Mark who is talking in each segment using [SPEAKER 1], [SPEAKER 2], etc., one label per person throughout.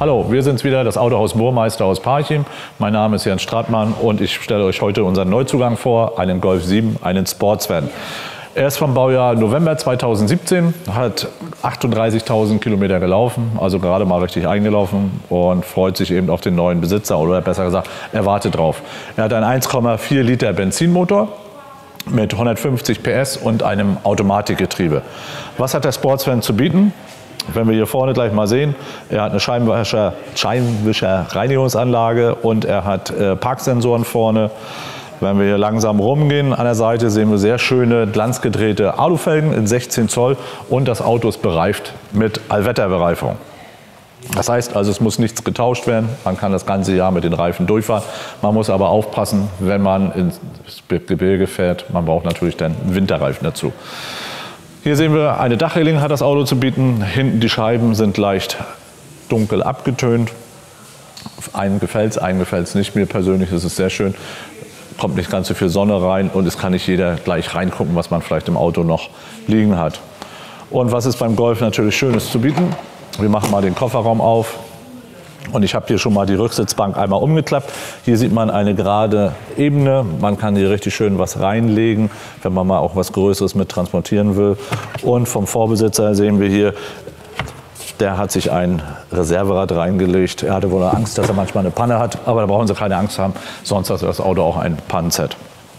[SPEAKER 1] Hallo, wir sind's wieder, das Autohaus Burmeister aus Parchim. Mein Name ist Jens Stratmann und ich stelle euch heute unseren Neuzugang vor, einen Golf 7, einen Sportsvan. Er ist vom Baujahr November 2017, hat 38.000 Kilometer gelaufen, also gerade mal richtig eingelaufen und freut sich eben auf den neuen Besitzer oder besser gesagt, er wartet drauf. Er hat einen 1,4 Liter Benzinmotor mit 150 PS und einem Automatikgetriebe. Was hat der Sportsvan zu bieten? Wenn wir hier vorne gleich mal sehen, er hat eine Scheibenwischer-Reinigungsanlage und er hat Parksensoren vorne. Wenn wir hier langsam rumgehen, an der Seite sehen wir sehr schöne glanzgedrehte Alufelgen in 16 Zoll und das Auto ist bereift mit Allwetterbereifung. Das heißt also, es muss nichts getauscht werden, man kann das ganze Jahr mit den Reifen durchfahren. Man muss aber aufpassen, wenn man ins Gebirge fährt, man braucht natürlich dann Winterreifen dazu. Hier sehen wir, eine Dachreling hat das Auto zu bieten. Hinten die Scheiben sind leicht dunkel abgetönt. Einen gefällt es nicht. Mir persönlich ist es sehr schön. Kommt nicht ganz so viel Sonne rein und es kann nicht jeder gleich reingucken, was man vielleicht im Auto noch liegen hat. Und was ist beim Golf natürlich Schönes zu bieten? Wir machen mal den Kofferraum auf. Und ich habe hier schon mal die Rücksitzbank einmal umgeklappt. Hier sieht man eine gerade Ebene. Man kann hier richtig schön was reinlegen, wenn man mal auch was Größeres mit transportieren will. Und vom Vorbesitzer sehen wir hier, der hat sich ein Reserverad reingelegt. Er hatte wohl Angst, dass er manchmal eine Panne hat, aber da brauchen Sie keine Angst haben. Sonst hat das Auto auch ein Pannenset.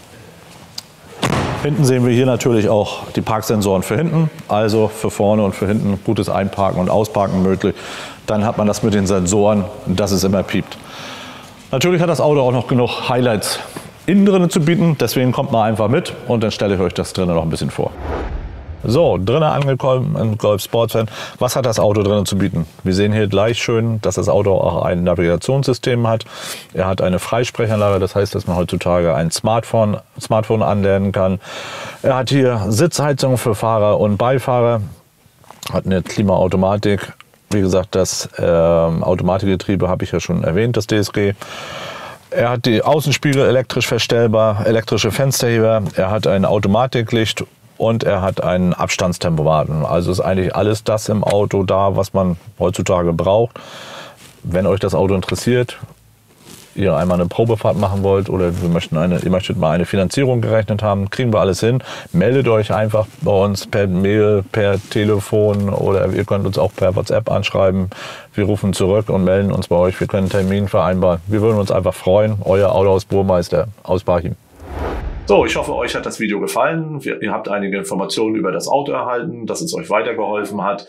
[SPEAKER 1] Hinten sehen wir hier natürlich auch die Parksensoren für hinten, also für vorne und für hinten gutes Einparken und Ausparken möglich. Dann hat man das mit den Sensoren, dass es immer piept. Natürlich hat das Auto auch noch genug Highlights innen drin zu bieten, deswegen kommt mal einfach mit und dann stelle ich euch das drinnen noch ein bisschen vor. So, drinnen angekommen im Golf Sportsvan. Was hat das Auto drinnen zu bieten? Wir sehen hier gleich schön, dass das Auto auch ein Navigationssystem hat. Er hat eine Freisprechanlage, das heißt, dass man heutzutage ein Smartphone anlernen kann. Er hat hier Sitzheizung für Fahrer und Beifahrer, hat eine Klimaautomatik. Wie gesagt, das Automatikgetriebe habe ich ja schon erwähnt, das DSG. Er hat die Außenspiegel elektrisch verstellbar, elektrische Fensterheber. Er hat ein Automatiklicht. Und er hat einen Abstandstempomaten. Also ist eigentlich alles das im Auto da, was man heutzutage braucht. Wenn euch das Auto interessiert, ihr einmal eine Probefahrt machen wollt oder ihr möchtet mal eine Finanzierung gerechnet haben, kriegen wir alles hin. Meldet euch einfach bei uns per Mail, per Telefon oder ihr könnt uns auch per WhatsApp anschreiben. Wir rufen zurück und melden uns bei euch. Wir können einen Termin vereinbaren. Wir würden uns einfach freuen. Euer Autohaus Burmeister aus Parchim. So, ich hoffe, euch hat das Video gefallen. Ihr habt einige Informationen über das Auto erhalten, dass es euch weitergeholfen hat.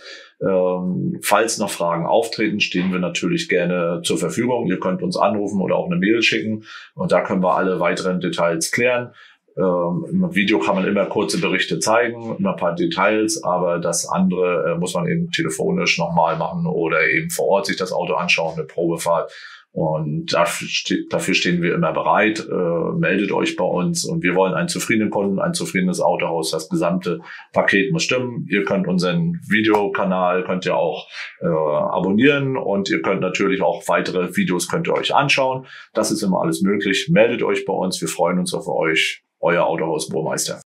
[SPEAKER 1] Falls noch Fragen auftreten, stehen wir natürlich gerne zur Verfügung. Ihr könnt uns anrufen oder auch eine Mail schicken und da können wir alle weiteren Details klären. Im Video kann man immer kurze Berichte zeigen, immer ein paar Details, aber das andere muss man eben telefonisch nochmal machen oder eben vor Ort sich das Auto anschauen, eine Probefahrt. Und dafür stehen wir immer bereit. Meldet euch bei uns und wir wollen einen zufriedenen Kunden, ein zufriedenes Autohaus. Das gesamte Paket muss stimmen. Ihr könnt unseren Videokanal auch abonnieren und ihr könnt natürlich auch weitere Videos könnt ihr euch anschauen. Das ist immer alles möglich. Meldet euch bei uns. Wir freuen uns auf euch. Euer Autohaus Burmeister.